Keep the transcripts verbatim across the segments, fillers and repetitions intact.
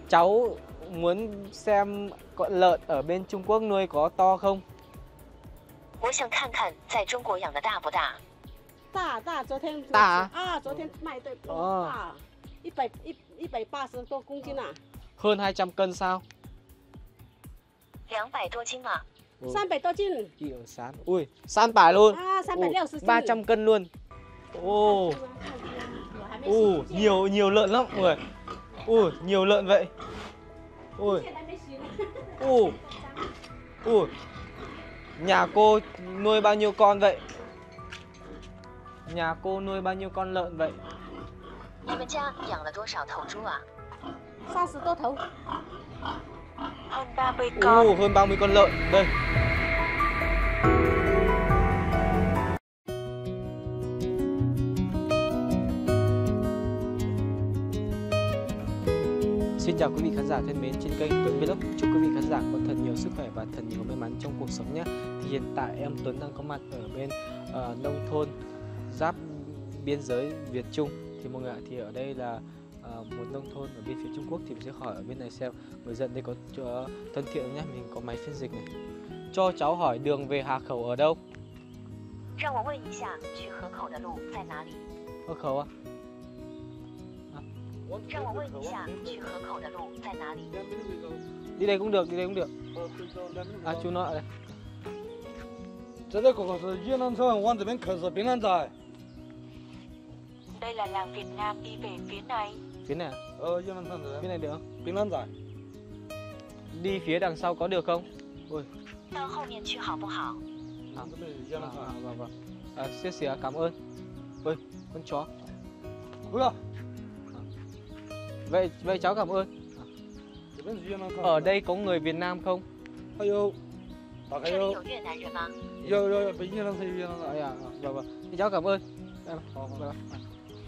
cháu muốn xem con lợn ở bên Trung Quốc nuôi có to không? 我想看看在中国养的大不大。 大大，昨天大啊，昨天卖的哦大，一百一一百八十多公斤啊， Hơn hai trăm cân sao? 两百多斤嘛。 Ừ. 三百多斤 Kiểu sán. Ui, san tải luôn. 啊，三百六十斤。 ba trăm cân luôn. Ồ. Ồ, nhiều nhiều lợn lắm mọi người. Ui, nhiều lợn vậy. Ui. Ui. Ui. Nhà cô nuôi bao nhiêu con vậy? Nhà cô nuôi bao nhiêu con lợn vậy? 你们家养了多少头猪啊？ 三十多头。 hơn ba mươi con. Ồ, hơn ba mươi con lợn. Đây. Xin chào quý vị khán giả thân mến trên kênh Tuấn Vlog. Chúc quý vị khán giả có thật nhiều sức khỏe và thật nhiều may mắn trong cuộc sống nhé. Thì hiện tại em Tuấn đang có mặt ở bên uh, nông thôn giáp biên giới Việt Trung. Thì mọi người ạ, thì ở đây là uh, một nông thôn ở bên phía Trung Quốc. Thì mình sẽ hỏi ở bên này xem người dân đây có uh, thân thiện không nhé. Mình có máy phiên dịch này. Cho cháu hỏi đường về Hà Khẩu ở đâu? 让我问一下，去河口的路在哪里？ Hà Khẩu à? 让我问一下，去河口的路在哪里？ Đi đây cũng được, đi đây cũng được. À, chú nói ở đây. 这个狗狗是越南村，往这边去是槟榔仔。 Đây là làng Việt Nam đi về phía này. Phía này à? 呃，越南村这 Phía 边 này được không? 槟榔仔。 Đi phía đằng sau có được không? Ui. 到后面去好不好？ À, 这边越 à, 南 à, 村。 vâng vâng. À, xếp xỉa cảm ơn. Ui, con chó. 回来， Vậy vậy cháu cảm ơn. 这边是越南村。 Ở đây có người Việt Nam không? 还有，大概这里有有越南人吗？ 有有有，北京人是越南 À, 人。 à, vâng vâng. Thì cháu cảm ơn. Em, Hảo, hảo. vâng. À,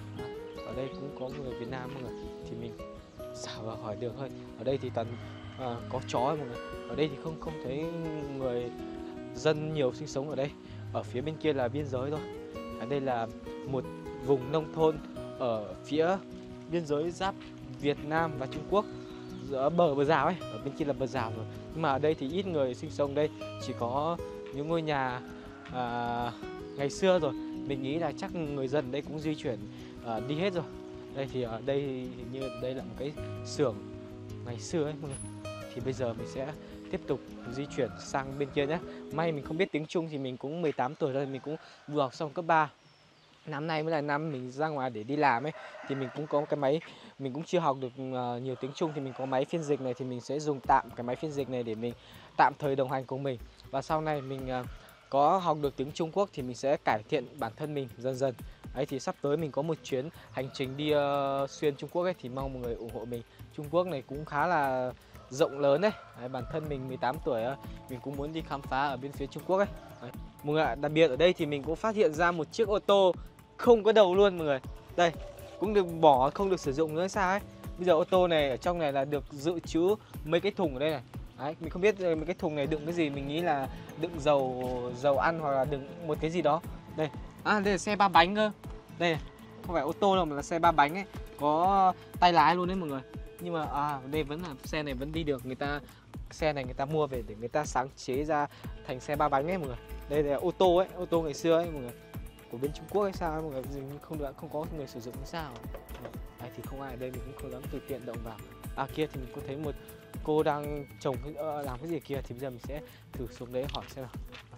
ở đây cũng có người Việt Nam mọi người. Thì mình xảo vào hỏi đường thôi. Ở đây thì toàn à, có chó ấy, mọi người. Ở đây thì không không thấy người dân nhiều sinh sống ở đây. Ở phía bên kia là biên giới thôi. Ở đây là một vùng nông thôn ở phía biên giới giáp Việt Nam và Trung Quốc, giữa bờ bờ rào ấy, ở bên kia là bờ rào rồi. Nhưng mà ở đây thì ít người sinh sống đây, chỉ có những ngôi nhà à, ngày xưa rồi. Mình nghĩ là chắc người dân ở đây cũng di chuyển à, đi hết rồi. Đây thì ở đây hình như đây là một cái xưởng ngày xưa ấy mọi người. Thì bây giờ mình sẽ tiếp tục di chuyển sang bên kia nhé. May mình không biết tiếng Trung thì mình cũng mười tám tuổi rồi, mình cũng vừa học xong cấp ba. Năm nay mới là năm mình ra ngoài để đi làm ấy, thì mình cũng có cái máy, mình cũng chưa học được uh, nhiều tiếng Trung, thì mình có máy phiên dịch này, thì mình sẽ dùng tạm cái máy phiên dịch này để mình tạm thời đồng hành cùng mình. Và sau này mình uh, có học được tiếng Trung Quốc thì mình sẽ cải thiện bản thân mình dần dần. Ấy thì sắp tới mình có một chuyến hành trình đi uh, xuyên Trung Quốc ấy, thì mong mọi người ủng hộ mình. Trung Quốc này cũng khá là rộng lớn đấy. Đấy, bản thân mình mười tám tuổi mình cũng muốn đi khám phá ở bên phía Trung Quốc ấy. Đấy. Mọi người ạ, đặc biệt ở đây thì mình cũng phát hiện ra một chiếc ô tô không có đầu luôn mọi người. Đây, cũng được bỏ, không được sử dụng nữa sao ấy. Bây giờ ô tô này ở trong này là được dự trữ mấy cái thùng ở đây này. Đấy, mình không biết mấy cái thùng này đựng cái gì, mình nghĩ là đựng dầu dầu ăn hoặc là đựng một cái gì đó. Đây, à đây là xe ba bánh cơ. Đây này, không phải ô tô đâu mà là xe ba bánh ấy, có tay lái luôn đấy mọi người. Nhưng mà à đây vẫn là xe này vẫn đi được, người ta xe này người ta mua về để người ta sáng chế ra thành xe ba bánh ấy mọi người. Đây là ô tô ấy, ô tô ngày xưa ấy mọi người, của bên Trung Quốc hay sao ấy, mọi người, không được, không có người sử dụng hay sao. Đấy, thì không ai ở đây mình cũng không dám tùy tiện động vào. À kia thì mình có thấy một cô đang trồng cái, uh, làm cái gì kia, thì bây giờ mình sẽ thử xuống đấy hỏi xem nào.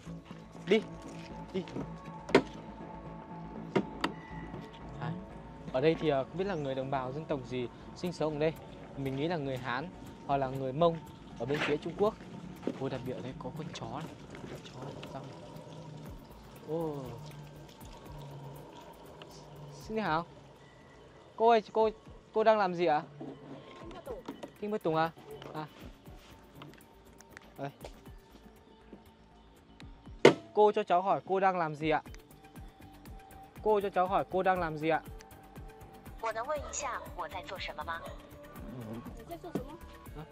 Đi, đi. Đấy. Ở đây thì uh, không biết là người đồng bào dân tộc gì sinh sống ở đây. Mình nghĩ là người Hán hoặc là người Mông ở bên phía Trung Quốc. Ôi, đặc biệt ở đây có con chó này, chó rong. Ô. Xin chào. Cô ơi, cô cô đang làm gì ạ? Kinh Bất Tùng à? À. Đây. Cô cho cháu hỏi cô đang làm gì ạ? Cô cho cháu hỏi cô đang làm gì ạ? 我能问一下我在做什么吗？ 你在做什么？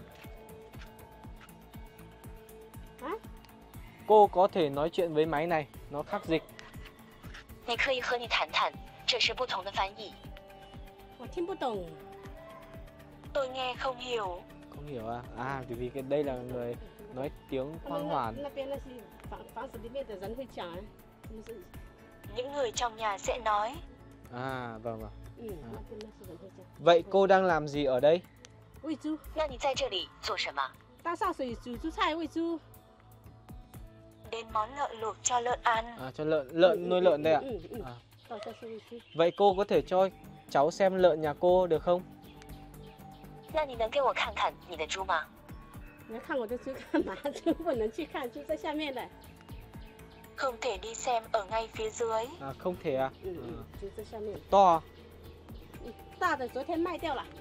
Cô có thể nói chuyện với máy này, nó khắc dịch. 你可以和你谈谈，这是不同的翻译。 我听不懂。 Tôi nghe không hiểu. Không hiểu à? À, bởi vì cái đây là người nói tiếng 他 Khoan 们 Hoàn. 那那边那些房房子里面的人会讲哎，他们是 Những người trong nhà sẽ nói. À, vâng vâng. 嗯，那边那些人会讲。 Vậy cô đang làm gì ở đây? 喂猪， 那你在这里做什么？ 大扫水煮猪菜喂猪。 Đến món lợn luộc cho lợn ăn. À, cho lợn, lợn nuôi lợn đây ạ. 嗯嗯， À. 到这是喂猪。 Vậy cô có thể cho cháu xem lợn nhà cô được không? 那你能给我看看你的猪吗？ 你要看我的猪干嘛？猪不能去看，猪在下面的。 Không thể đi xem ở ngay phía dưới. À, không thể à? 嗯嗯，猪在下面。 To à? 大的昨天卖掉了。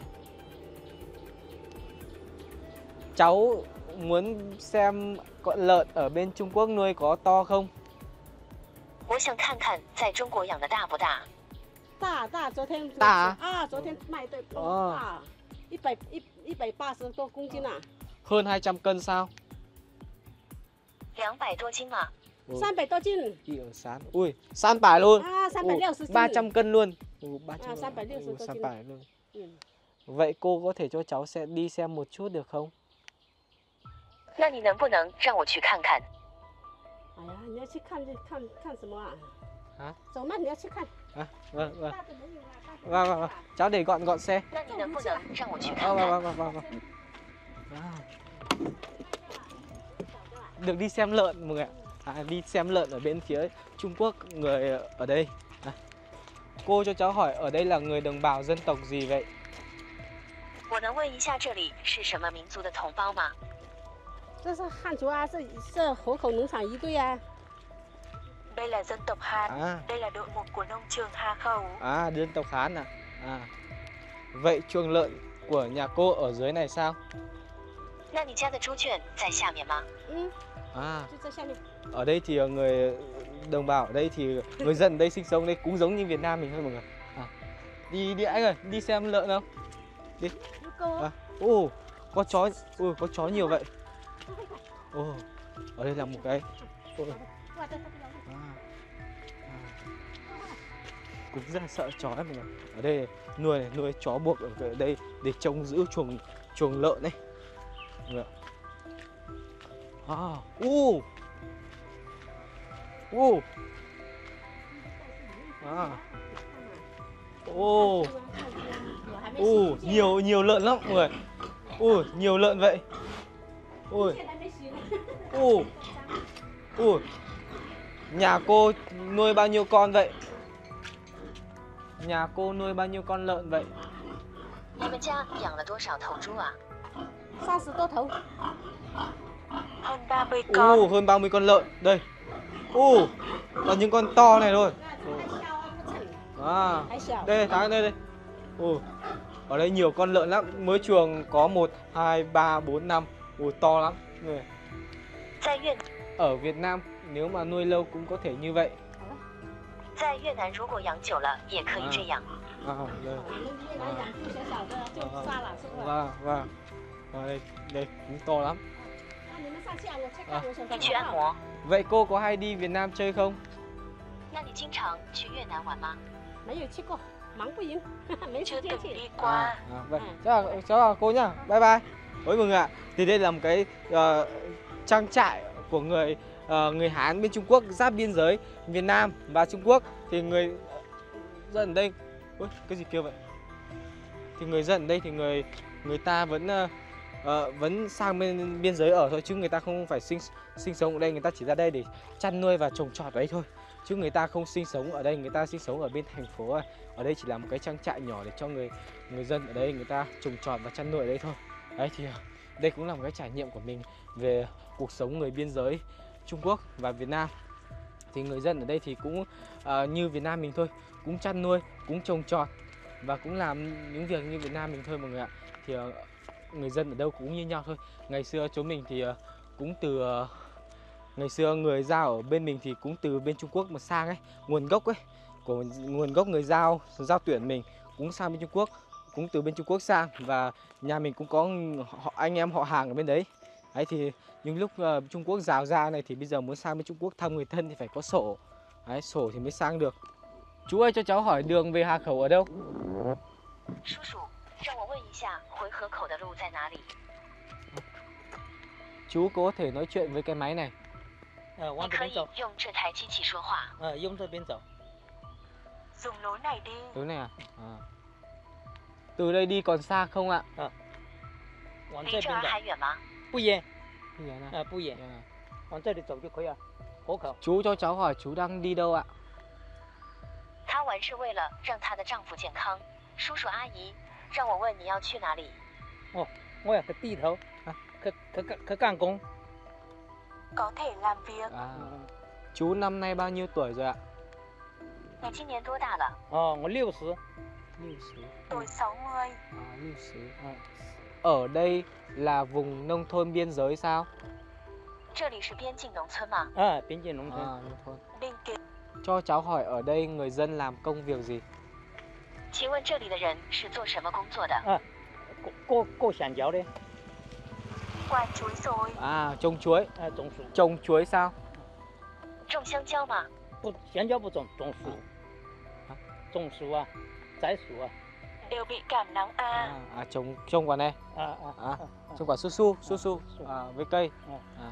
Cháu muốn xem con lợn ở bên Trung Quốc nuôi có to không? 我想看看在中国养的大不大。 大大，昨天大啊啊，昨天卖的多哦大，一百一一百八十多公斤啊， Hơn hai trăm cân sao? 两百多斤嘛。 Ừ. 三百多斤 Đi ở sán. Ui, san bài luôn. 啊，三百六十斤。 ba trăm cân luôn. Ừ, ba trăm À, san bài六十 ừ, cân. san bài luôn. 嗯， Vậy cô có thể cho cháu sẽ đi xem một chút được không? 那你能不能让我去看看？ 哎呀，你要去看就看看什么啊？ 啊？ 走嘛，你要去看。 À, vâng, vâng. 大的没有啦，大的没有 Vâng, vâng, vâng. 啦。 Cháu để gọn gọn xe. 那你能不能让我去 À, 看 vâng, 看？ vâng, vâng, vâng, vâng. À. Được đi xem lợn mọi người ạ. À, đi xem lợn ở bên phía Trung Quốc, người ở đây. À. Cô cho cháu hỏi ở đây là người đồng bào dân tộc gì vậy? 我能问一下这里是什么民族的同胞吗？ 这是汉族啊，这是活口农场一队啊。 Đây là dân tộc Hán. À, Đây là đội một của nông trường Hà Khẩu. à dân tộc Hán à? À. Vậy chuồng lợn của nhà cô ở dưới này sao? 那你家的猪圈在下面吗？ 嗯， À, 就在下面。 ở đây thì người đồng bào ở đây thì người dân ở đây sinh sống đây cũng giống như Việt Nam mình thôi mọi người. À. Đi đi anh ơi, đi xem lợn không? Bố cô. À. Ồ, có chó, ôi có chó nhiều vậy. Ồ, ở đây là một cái. Ôi. Qua đây, qua đây. À. À. Cũng rất là sợ chó ấy mọi người. Ở đây nuôi này, nuôi chó buộc ở đây để trông giữ chuồng chuồng lợn đấy. Mọi người ạ. À, u. U. À. Ô. Ồ, nhiều nhiều lợn lắm mọi người. Ui, nhiều lợn vậy. Ui. Ui. Ui. Nhà cô nuôi bao nhiêu con vậy? Nhà cô nuôi bao nhiêu con lợn vậy? 你们家养了多少头猪啊？ 三十多头。 Hơn ba mươi con. Ồ, hơn ba mươi con lợn. Đây. Ồ, là những con to này thôi. À, 还小。 đây, Thái đây đây. Ồ, ở đây nhiều con lợn lắm. Mới chuồng có một, hai, ba, bốn, năm. Ồ, to lắm. Người. 在越 Ở Việt Nam nếu mà nuôi lâu cũng có thể như vậy. 在越南，如果养久了也可以这样。 À, đây. 我们越南养猪小小的就杀了，是不是？ Vâng, vâng. À, đây, đây cũng to lắm. 那你们上去啊，我去看我小你去小按摩。 Vậy cô có hay đi Việt Nam chơi không? 那你经常去越南玩吗？ 没有去过，忙不赢，没 chưa 时间 từng 去。 đi qua. À, à, vậy. Cháu chào, cháu chào cô nhá. Bye bye. Ôi mọi người ạ. Thì đây là một cái uh, trang trại của người uh, người Hán bên Trung Quốc giáp biên giới Việt Nam và Trung Quốc. Thì người dân ở đây, ôi cái gì kia vậy? Thì người dân ở đây thì người người ta vẫn uh, uh, vẫn sang bên biên giới ở thôi, chứ người ta không phải sinh sinh sống ở đây, người ta chỉ ra đây để chăn nuôi và trồng trọt ở đây thôi. Chứ người ta không sinh sống ở đây, người ta sinh sống ở bên thành phố. Ở đây chỉ là một cái trang trại nhỏ để cho người người dân ở đây người ta trồng trọt và chăn nuôi ở đây thôi. Đấy thì đây cũng là một cái trải nghiệm của mình về cuộc sống người biên giới Trung Quốc và Việt Nam. Thì người dân ở đây thì cũng uh, như Việt Nam mình thôi, cũng chăn nuôi, cũng trồng trọt và cũng làm những việc như Việt Nam mình thôi mọi người ạ. Thì uh, người dân ở đâu cũng như nhau thôi. Ngày xưa chúng mình thì uh, cũng từ uh, ngày xưa người Dao ở bên mình thì cũng từ bên Trung Quốc mà sang ấy, nguồn gốc ấy của nguồn gốc người Dao Dao tuyển mình cũng sang bên Trung Quốc, cũng từ bên Trung Quốc sang, và nhà mình cũng có họ, anh em họ hàng ở bên đấy. Đấy thì những lúc uh, Trung Quốc rào ra này thì bây giờ muốn sang bên Trung Quốc thăm người thân thì phải có sổ. Đấy, sổ thì mới sang được. Chú ơi cho cháu hỏi đường về Hà Khẩu ở đâu? 叔叔，让我问一下河口的路在哪里？ Chú có thể nói chuyện với cái máy này. 呃， 你往这可边以走， 用这台机器说话。 呃，用这边走。 dùng lối này đi。 Hướng này à? À. Từ đây đi còn xa không ạ? 往离这这边儿走， 还远吗？ 不远， Như thế này. 呃，不远， Như thế này. 往这里走就可以了。河口， Chú cho cháu hỏi chú đang đi đâu ạ? 她完是为了让她的丈夫健康。叔叔阿姨，让我问你要去哪里？ 我要去地头，啊，去去去去干工。 có thể làm việc。 À. Chú năm nay bao nhiêu tuổi rồi ạ? 你今年多大了？ 哦，我六十， 六十. tôi sáu mươi。 À,六十. Ở đây là vùng nông thôn biên giới sao? 这里是边境农村吗？ 啊，边境农 À, 村。 nông thôn. bên kia。 Cho cháu hỏi ở đây người dân làm công việc gì? 请问这里的人是做什么工作的？ 过过过香蕉的， 灌chuối rồi。 À, trồng chuối. 啊，种树， Trồng chuối sao? 种香蕉吗？ 不香蕉不种，种树啊， 种树啊，摘树啊， đều bị cảm nắng à。 À, à trồng trồng quả này. à à À, trồng quả su su, su su. su. À, với cây. À.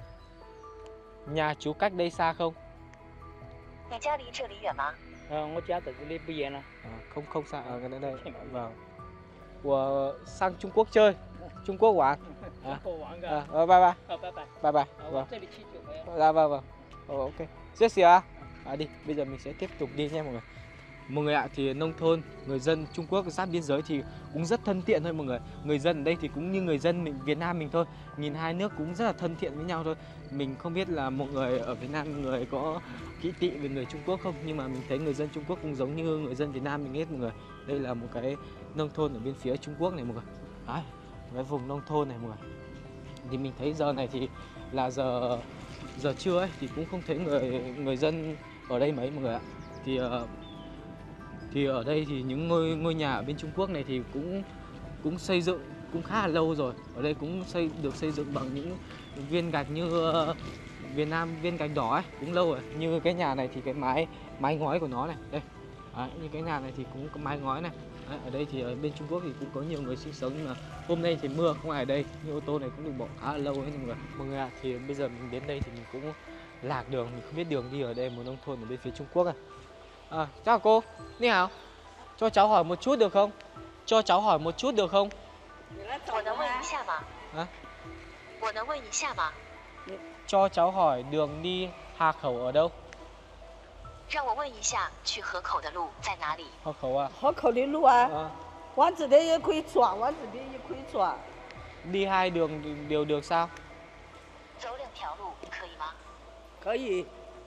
Nhà chú cách đây xa không? 你家离这里远吗？ ờ, 我家在这里不远了。 À, không không xa ở gần đây. Vâng. Của sang Trung Quốc chơi. Trung Quốc玩. À. 过完 À, 个， ờ, bye bye. 好，拜拜。 Bye bye. 啊， Vâng. 往这里去就可以了。 Dạ vâng vâng. Ồ, ok. Rất xìa à? À đi, bây giờ mình sẽ tiếp tục đi nha mọi người. Mọi người ạ, thì nông thôn, người dân Trung Quốc sát biên giới thì cũng rất thân thiện thôi mọi người. Người dân ở đây thì cũng như người dân mình, Việt Nam mình thôi. Nhìn hai nước cũng rất là thân thiện với nhau thôi. Mình không biết là mọi người ở Việt Nam người có kỹ tị về người Trung Quốc không, nhưng mà mình thấy người dân Trung Quốc cũng giống như người dân Việt Nam mình hết mọi người. Đây là một cái nông thôn ở bên phía Trung Quốc này mọi người. Đấy, cái vùng nông thôn này mọi người. Thì mình thấy giờ này thì là giờ giờ trưa ấy, thì cũng không thấy người người dân ở đây mấy mọi người ạ. Thì uh, thì ở đây thì những ngôi ngôi nhà ở bên Trung Quốc này thì cũng cũng xây dựng cũng khá là lâu rồi. Ở đây cũng xây được xây dựng bằng những viên gạch như uh, Việt Nam viên gạch đỏ ấy, cũng lâu rồi. Như cái nhà này thì cái mái mái ngói của nó này, đây. Đấy, như cái nhà này thì cũng có mái ngói này. Đấy, ở đây thì ở bên Trung Quốc thì cũng có nhiều người sinh sống, nhưng mà hôm nay thì mưa không ai ở đây, như ô tô này cũng được bỏ khá là lâu ấy mọi người. Mọi người ạ, thì bây giờ mình đến đây thì mình cũng lạc đường, mình không biết đường đi ở đây một nông thôn ở bên phía Trung Quốc à. À, chào cô, Ni hào. Cho cháu hỏi một chút được không? Cho cháu hỏi một chút được không? 我能问一下吗？ 啊？ 我能问一下吗？ Cho cháu hỏi đường đi Hà Khẩu ở đâu? 让我问一下，去河口的路在哪里？ Hà Khẩu à? 河口的路啊， À, 往这里也可以转，往这里也可以转。 đi hai đường đều được sao? 走两条路可以吗？ 可以，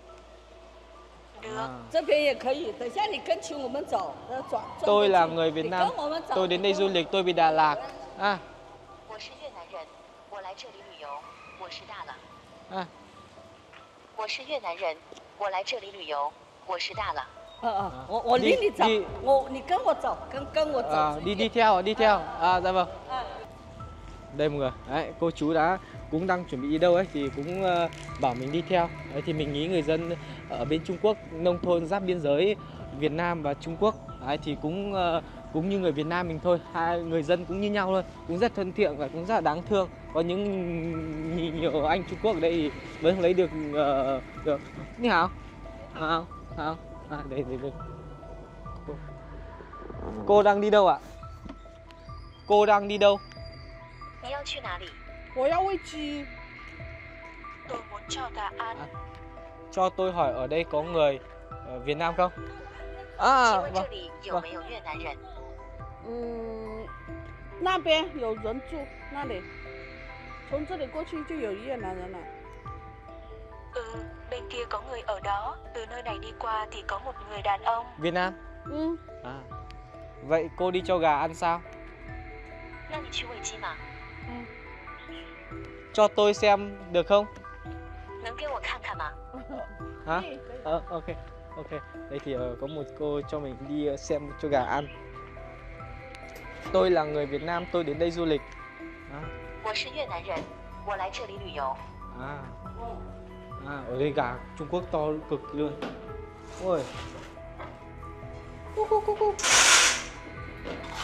được。 À. 这边也可以。等下你跟请我们走，要转。转 Tôi 过去 là người Việt 你 Nam, 跟我们走 tôi đến đây du lịch, tôi bị Đà Lạt. À, 我是越南人，我来这里旅游，我是大了。 à. 我是越南人，我来这里旅游，我是大了。 呃呃，我我 đi 领你走 đi， 我你跟我走，跟跟我走 à, 直 đi 接 đi theo, đi theo. À, dạ vâng. 啊 Đây mọi người, đấy, cô chú đã cũng đang chuẩn bị đi đâu ấy thì cũng uh, bảo mình đi theo. Đấy, thì mình nghĩ người dân ở bên Trung Quốc, nông thôn giáp biên giới Việt Nam và Trung Quốc, đấy, thì cũng uh, cũng như người Việt Nam mình thôi, hai người dân cũng như nhau thôi, cũng rất thân thiện và cũng rất là đáng thương. Có những nhiều anh Trung Quốc ở đây thì vẫn không lấy được uh, được. Ni hào, hào, hào. À, đây, đây, đây. Cô. Cô đang đi đâu ạ? Cô đang đi đâu? 你要去哪里？ 我要喂鸡， tôi muốn cho gà ăn。 Cho tôi hỏi ở đây có người ở Việt Nam không? 请 À, 问这 vâng. 里有没有越南人？ 嗯，那边有人住，那里，从这里过去就有越南人了。 Ừ, bên kia có người ở đó. Từ nơi này đi qua thì có một người đàn ông. Việt Nam. 嗯， À. Vậy cô đi cho gà ăn sao? 那你去喂鸡吗？ Cho tôi xem được không? 能给我看看吗？ Hả? 可以可以 Ờ, ok, ok. Đây thì ờ, có một cô cho mình đi ờ, xem cho gà ăn. Tôi là người Việt Nam, tôi đến đây du lịch. À, 我是越南人，我来这里旅游。 à. À, ở đây gà Trung Quốc to cực luôn. Ôi. Cu, cu, cu, cu.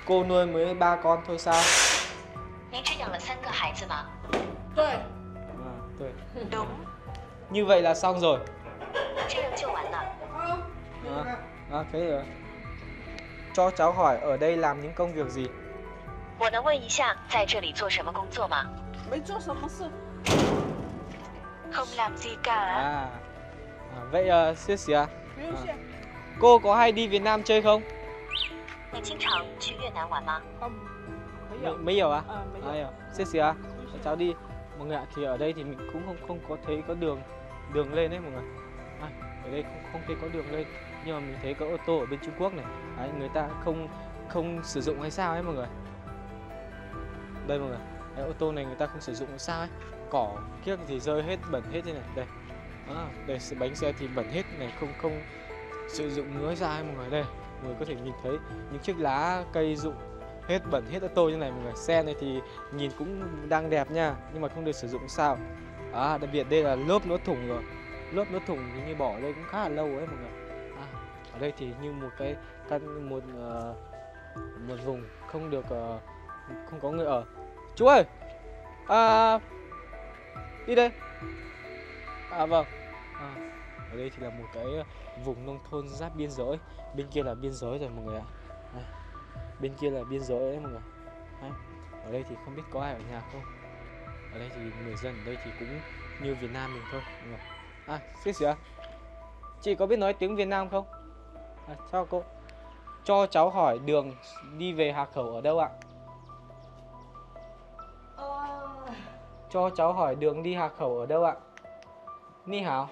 cô nuôi mới ba con thôi sao? 您只养了三个孩子吗？ 对， À, thôi. Đúng. Như vậy là xong rồi. 这样就完了。 啊， À, à, thế rồi. Cho cháu hỏi ở đây làm những công việc gì? 我能问一下，在这里做什么工作吗？ 没做什么事。 Không làm gì cả. À, à vậy uh, xưa xưa. 不用谢。 Cô có hay đi Việt Nam chơi không? 你经常去越南玩吗？ 嗯，没 Mấy, 有。 mấy hiểu à? 啊，没 À, 有。 hiểu. Xưa xưa. Cháu đi. Mọi người ạ, thì ở đây thì mình cũng không không có thấy có đường đường lên đấy mọi người. À, ở đây không không thấy có đường lên, nhưng mà mình thấy có ô tô ở bên Trung Quốc này. Đấy, người ta không không sử dụng hay sao ấy mọi người. Đây mọi người. Đấy, ô tô này người ta không sử dụng hay sao ấy. Cỏ kiếc thì rơi hết, bẩn hết thế này. Đây. À, đây bánh xe thì bẩn hết này, không không sử dụng nữa hay sao ấy mọi người. Đây, mọi người có thể nhìn thấy những chiếc lá cây rụng hết, bẩn hết ô tô như này mọi người. Xe này thì nhìn cũng đang đẹp nha, nhưng mà không được sử dụng sao. À, đặc biệt đây là lốp nó thủng rồi. Lốp nó thủng thì như bỏ ở đây cũng khá là lâu ấy mọi người. À, ở đây thì như một cái căn một uh, một vùng không được uh, không có người ở. Chú ơi, à, đi đây. À vâng. À, ở đây thì là một cái vùng nông thôn giáp biên giới. Bên kia là biên giới rồi mọi người ạ. Đây. Bên kia là biên giới đấy mọi người. Đấy. Ở đây thì không biết có ai ở nhà không. Ở đây thì người dân ở đây thì cũng như Việt Nam mình thôi mọi người. À, xích xíu. Chị có biết nói tiếng Việt Nam không? À, chào cô. Cho cháu hỏi đường đi về Hà Khẩu ở đâu ạ? Cho cháu hỏi đường đi Hà Khẩu ở đâu ạ? Ni hảo.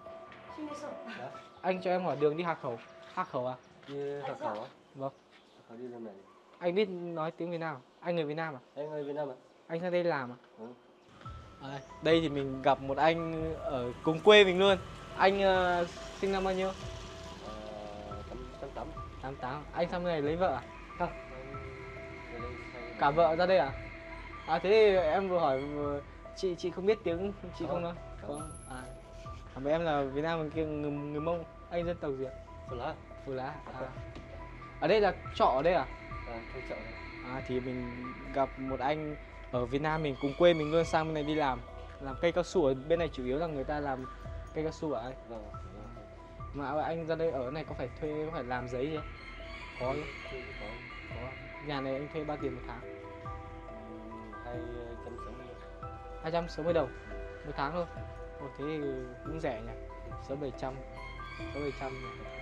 Anh cho em hỏi đường đi Hà Khẩu. Hà Khẩu à? Đi Hà Khẩu á? Vâng. Hà Khẩu đi lên này. Anh biết nói tiếng Việt Nam à? Anh người Việt Nam à? Anh người Việt Nam à? Anh sang đây làm à? Ừ. À, đây thì mình gặp một anh ở cùng quê mình luôn. Anh uh, sinh năm bao nhiêu? Ờ, tám tám. tám tám. Anh sang bên này lấy vợ à? Không. Rồi đây sang- Cả vợ ra đây à? À thế thì em vừa hỏi vừa- chị chị không biết tiếng, chị Có, không nói. có. Có. À. À mà em là Việt Nam bên kia người, người Mông. Anh dân tộc gì ạ? Phù Lá. Phù Lá. À. Ở đây là trọ ở đây à? À, thuê chợ này. À thì mình gặp một anh ở Việt Nam mình cùng quê mình luôn sang bên này đi làm làm cây cao su. Ở bên này chủ yếu là người ta làm cây cao su ở đây. Vâng. Mà anh ra đây ở này có phải thuê, có phải làm giấy chưa? Có chứ? Thuê có. Có. Nhà này anh thuê bao tiền một tháng? Hai trăm sáu mươi. hai trăm sáu mươi đồng một tháng thôi. Ồ thế thì cũng rẻ nhỉ. Sáu bảy trăm. Sáu bảy trăm.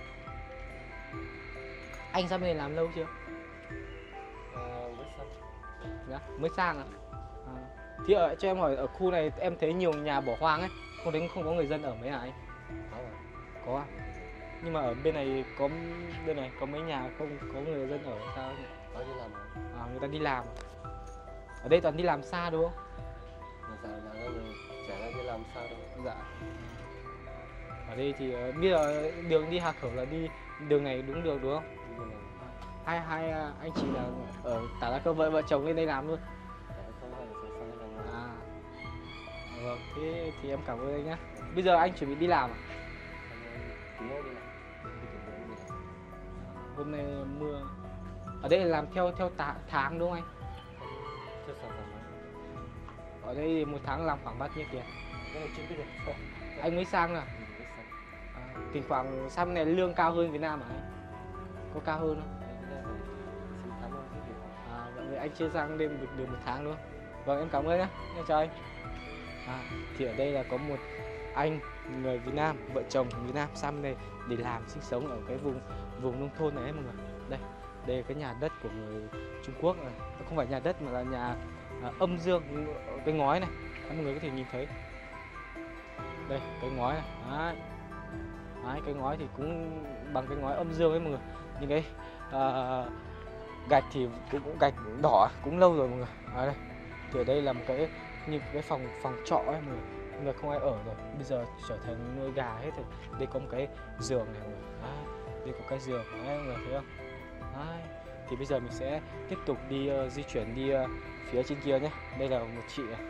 Anh ra bên này làm lâu chưa? À, mới sang. Dạ, mới sang à? À. Thì ở, cho em hỏi ở khu này em thấy nhiều nhà bỏ hoang ấy, không thấy không có người dân ở mấy à anh? Có à? Có à? Nhưng mà ở bên này có bên này có mấy nhà không có người dân ở sao ấy? Có đi làm rồi. À, người ta đi làm. Ở đây toàn đi làm xa đúng không? Mà giờ là người trẻ ra đi làm sao đâu. Dạ. Ở đây thì uh, bây giờ đường đi Hà Khẩu là đi đường này đúng được đúng không? Đi đường này. Hai hai uh, anh chị là ở Tả Lá Cơ vợ vợ chồng lên đây làm luôn. Dạ, không phải là sẽ sang đây làm. À. Vâng, thế thì em cảm ơn anh nhé. Bây giờ anh chuẩn bị đi làm à? Tí nữa đi làm. Đi kiểm tra đi làm. Hôm nay mưa. Ở đây là làm theo theo tá, tháng đúng không anh? Chưa sản phẩm. Ở đây một tháng làm khoảng bao nhiêu tiền? Cái này chưa biết được. Anh mới sang à? Ừ, biết sang. À, thỉnh thoảng sang bên này lương cao hơn Việt Nam à anh? Có cao hơn không? Đây, cái này phải xin khám hơn cái điều. À, vậy anh chưa sang đêm được, được một tháng nữa. Vâng em cảm ơn nhé. Em chào anh. À, thì ở đây là có một anh người Việt Nam, vợ chồng Việt Nam sang bên này để làm sinh sống ở cái vùng vùng nông thôn này ấy, mọi người. Đây, đây là cái nhà đất của người Trung Quốc này. Không phải nhà đất mà là nhà à, âm dương, cái ngói này. Các mọi người có thể nhìn thấy. Đây, cái ngói này. Đấy. Đấy, cái ngói thì cũng bằng cái ngói âm dương ấy mọi người. Nhưng cái à, gạch thì cũng, cũng gạch đỏ cũng lâu rồi mọi người. À, đây. Thì ở đây là một cái như cái phòng phòng trọ ấy mọi người. Nhưng mà không ai ở rồi. Bây giờ trở thành nuôi gà hết rồi. Đây có một cái giường này mọi người. Đấy. Đây có cái giường. Đấy mọi người thấy không? Đấy. Thì bây giờ mình sẽ tiếp tục đi uh, di chuyển đi uh, phía trên kia nhé. Đây là một chị này.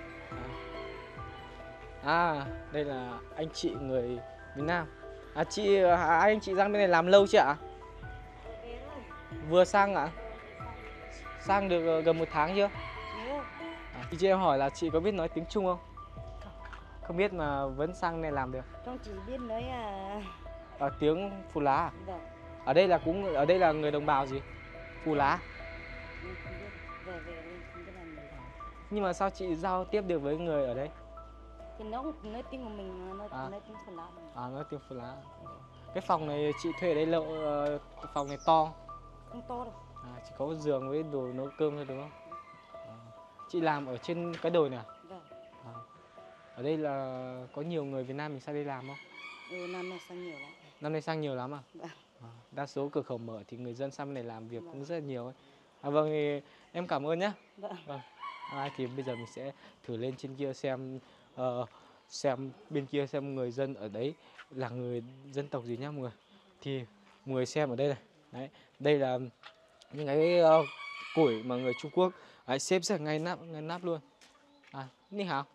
À, đây là anh chị người Việt Nam. À chị, hai anh chị sang bên này làm lâu chưa ạ? Vừa sang ạ? Sang được ờ, gần một tháng chưa? Chưa. À, thì chị em hỏi là chị có biết nói tiếng Trung không? Không biết mà vẫn sang này làm được. Con chỉ biết nói à. À, tiếng Phù Lá à? Vâng. Ở đây là cũng ở đây là người đồng bào gì? Phù Lá. Em không biết. Về về em không biết làm gì cả. Nhưng mà sao chị giao tiếp được với người ở đây? Thì nó cũng nói tiếng của mình mà, nó À. nói tiếng Phần Lan. À, nói tiếng Phù Lá. Cái phòng này chị thuê ở đây lâu, ờ, phòng này to. Không to đâu. À, chỉ có giường với đồ nấu cơm thôi đúng không? À, chị làm ở trên cái đồi này à? Vâng. À, ở đây là có nhiều người Việt Nam mình sang đây làm không? Ừ, năm nay sang nhiều lắm. Năm nay sang nhiều lắm à? Vâng. À, đa số cửa khẩu mở thì người dân sang bên này làm việc Vâng. cũng rất là nhiều ấy. À, vâng thì em cảm ơn nhé. Vâng. Vâng. À, thì bây giờ mình sẽ thử lên trên kia xem ờ, xem bên kia xem người dân ở đấy là người dân tộc gì nhá mọi người. Thì mọi người xem ở đây này. Đấy, đây là những cái uh, củi mà người Trung Quốc đấy, xếp rất là ngay nắp ngay nắp luôn. À, Ni hào.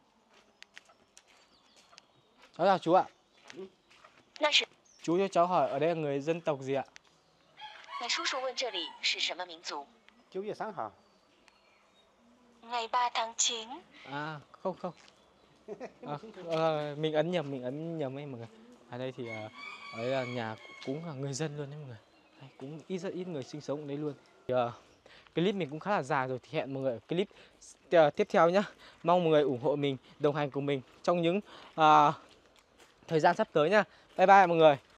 Cháu chào chú ạ. 那是 Chú cho cháu hỏi ở đây là người dân tộc gì ạ? 那叔叔问这里是什么民族？ 九月三号， ngày ba tháng chín. À không không. À, ờ, mình ấn nhầm mình ấn nhầm ấy mọi người. Ở đây thì ờ, ở đây là nhà cũng là người dân luôn đấy mọi người. Đây, cũng ít rất ít người sinh sống ở đây luôn. Thì, uh, clip mình cũng khá là dài rồi thì hẹn mọi người ở clip uh, tiếp theo nhá. Mong mọi người ủng hộ mình, đồng hành cùng mình trong những uh, thời gian sắp tới nhá. Bye bye mọi người.